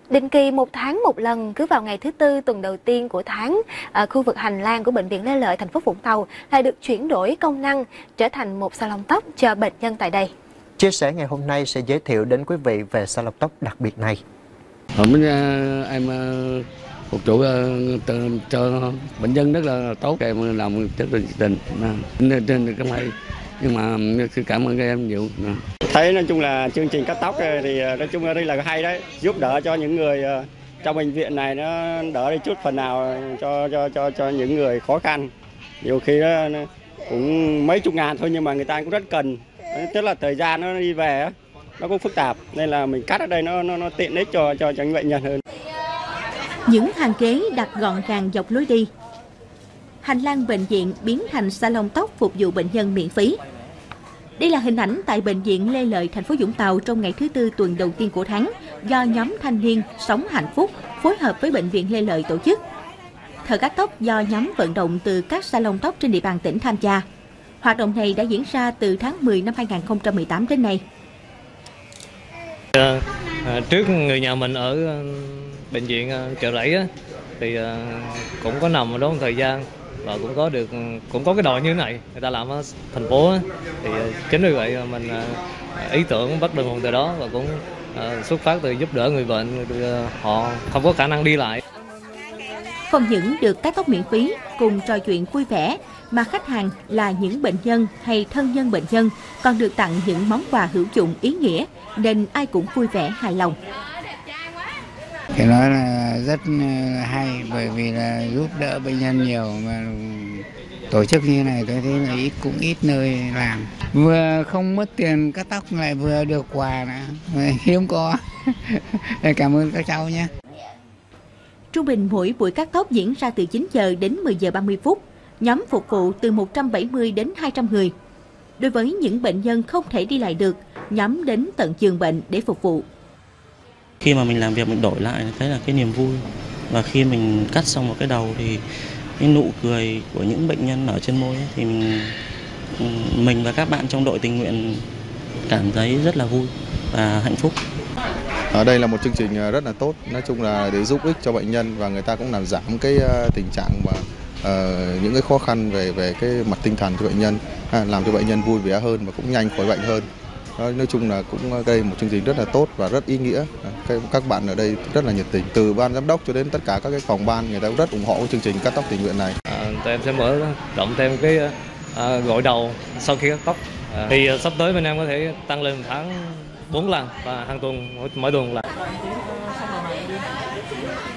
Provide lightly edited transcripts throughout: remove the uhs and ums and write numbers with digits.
Định kỳ một tháng một lần, cứ vào ngày thứ Tư tuần đầu tiên của tháng, khu vực hành lang của Bệnh viện Lê Lợi, thành phố Vũng Tàu lại được chuyển đổi công năng trở thành một salon tóc cho bệnh nhân tại đây. Chia sẻ ngày hôm nay sẽ giới thiệu đến quý vị về salon tóc đặc biệt này. Em phục vụ cho bệnh nhân rất là tốt, em làm rất là nhiệt tình trên cái này, nhưng mà cảm ơn các em nhiều. Thấy nói chung là chương trình cắt tóc thì nói chung là đây là hay đấy, giúp đỡ cho những người trong bệnh viện này, nó đỡ đi chút phần nào cho những người khó khăn. Nhiều khi nó cũng mấy chục ngàn thôi nhưng mà người ta cũng rất cần, tức là thời gian nó đi về nó cũng phức tạp nên là mình cắt ở đây nó tiện ích cho những bệnh nhân hơn. Những hàng ghế đặt gọn gàng dọc lối đi. Hành lang bệnh viện biến thành salon tóc phục vụ bệnh nhân miễn phí. Đây là hình ảnh tại Bệnh viện Lê Lợi, thành phố Vũng Tàu trong ngày thứ Tư tuần đầu tiên của tháng do nhóm thanh niên Sống Hạnh Phúc phối hợp với Bệnh viện Lê Lợi tổ chức. Thợ cắt tóc do nhóm vận động từ các salon tóc trên địa bàn tỉnh tham gia. Hoạt động này đã diễn ra từ tháng 10 năm 2018 đến nay. Trước người nhà mình ở bệnh viện Chợ Rẫy thì cũng có nằm ở đó một thời gian và cũng có cái đòi như thế này, người ta làm ở thành phố thì chính vì vậy mình ý tưởng bắt đầu từ đó và cũng xuất phát từ giúp đỡ người bệnh, họ không có khả năng đi lại. Không những được cắt tóc miễn phí cùng trò chuyện vui vẻ mà khách hàng là những bệnh nhân hay thân nhân bệnh nhân còn được tặng những món quà hữu dụng ý nghĩa nên ai cũng vui vẻ hài lòng. Cái nói là rất hay bởi vì là giúp đỡ bệnh nhân nhiều, mà tổ chức như này tôi thấy là ít nơi làm. Vừa không mất tiền cắt tóc lại vừa được quà nữa, hiếm có. Cảm ơn các cháu nhé. Trung bình mỗi buổi cắt tóc diễn ra từ 9 giờ đến 10 giờ 30 phút. Nhóm phục vụ từ 170 đến 200 người. Đối với những bệnh nhân không thể đi lại được, nhóm đến tận giường bệnh để phục vụ. Khi mà mình làm việc mình đổi lại thấy là cái niềm vui, và khi mình cắt xong một cái đầu thì cái nụ cười của những bệnh nhân ở trên môi ấy, thì mình và các bạn trong đội tình nguyện cảm thấy rất là vui và hạnh phúc. Ở đây là một chương trình rất là tốt, nói chung là để giúp ích cho bệnh nhân và người ta cũng làm giảm cái tình trạng và những cái khó khăn về cái mặt tinh thần cho bệnh nhân, làm cho bệnh nhân vui vẻ hơn và cũng nhanh khỏi bệnh hơn. Nói chung là cũng đây một chương trình rất là tốt và rất ý nghĩa. Các bạn ở đây rất là nhiệt tình, từ ban giám đốc cho đến tất cả các cái phòng ban, người ta cũng rất ủng hộ cái chương trình cắt tóc tình nguyện này. Tụi em sẽ mở rộng thêm cái gội đầu sau khi cắt tóc. Thì sắp tới bên em có thể tăng lên một tháng 4 lần và hàng tuần, mỗi tuần là.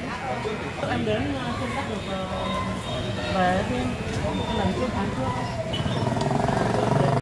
Em đến không cắt được về lần trước tháng trước.